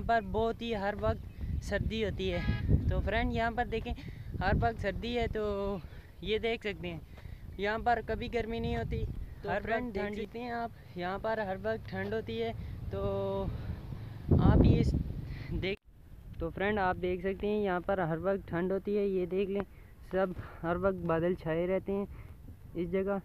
यहाँ पर बहुत ही हर वक्त सर्दी होती है। तो फ्रेंड यहाँ पर देखें हर वक्त सर्दी है, तो ये देख सकते हैं यहाँ पर कभी गर्मी नहीं होती। तो हर वक्त देख सकते हैं आप यहाँ पर हर वक्त ठंड होती है। तो आप ये देख तो फ्रेंड आप देख सकते हैं यहाँ पर हर वक्त ठंड होती है। ये देख लें सब हर वक्त बादल छाए रहते हैं इस जगह।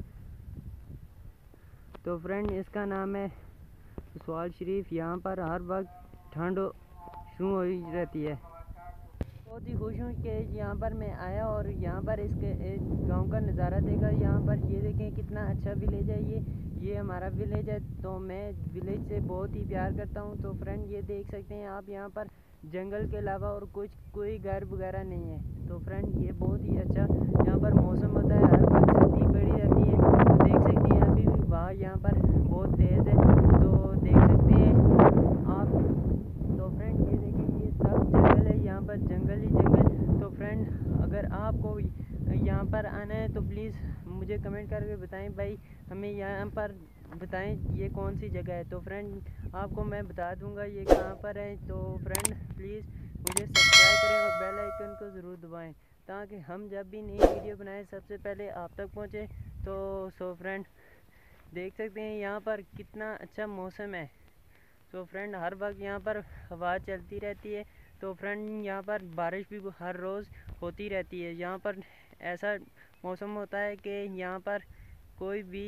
तो फ्रेंड इसका नाम है ससवाल शरीफ। यहाँ पर हर वक्त ठंड शुरू हो रहती है। बहुत ही खुश हूँ कि यहाँ पर मैं आया और यहाँ पर इसके गांव का नज़ारा देखा। यहाँ पर ये देखें कितना अच्छा विलेज है। ये हमारा विलेज है, तो मैं विलेज से बहुत ही प्यार करता हूँ। तो फ्रेंड ये देख सकते हैं आप यहाँ पर जंगल के अलावा और कोई घर वगैरह नहीं है। तो फ्रेंड ये बहुत ही अच्छा यहाँ पर मौसम होता है, हर वक्त सर्दी पड़ी रहती है। तो देख सकते हैं अभी भी वहाँ यहाँ पर बहुत तेज़ है, तो देख सकते हैं आप। तो फ्रेंड ये देखिए ये सब जंगल है, यहाँ पर जंगल ही जंगल। तो फ्रेंड अगर आपको यहाँ पर आना है तो प्लीज़ मुझे कमेंट करके बताएं भाई, हमें यहाँ पर बताएं ये कौन सी जगह है। तो फ्रेंड आपको मैं बता दूंगा ये कहाँ पर है। तो फ्रेंड प्लीज़ मुझे सब्सक्राइब करें और बेल आइकन को ज़रूर दबाएं, ताकि हम जब भी नई वीडियो बनाएं सबसे पहले आप तक पहुँचे। तो फ्रेंड देख सकते हैं यहाँ पर कितना अच्छा मौसम है। तो फ्रेंड हर वक्त यहाँ पर हवा चलती रहती है। तो फ्रेंड यहाँ पर बारिश भी हर रोज़ होती रहती है। यहाँ पर ऐसा मौसम होता है कि यहाँ पर कोई भी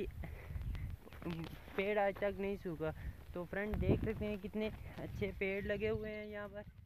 पेड़ आज तक नहीं सूखा। तो फ्रेंड देख सकते हैं कितने अच्छे पेड़ लगे हुए हैं यहाँ पर।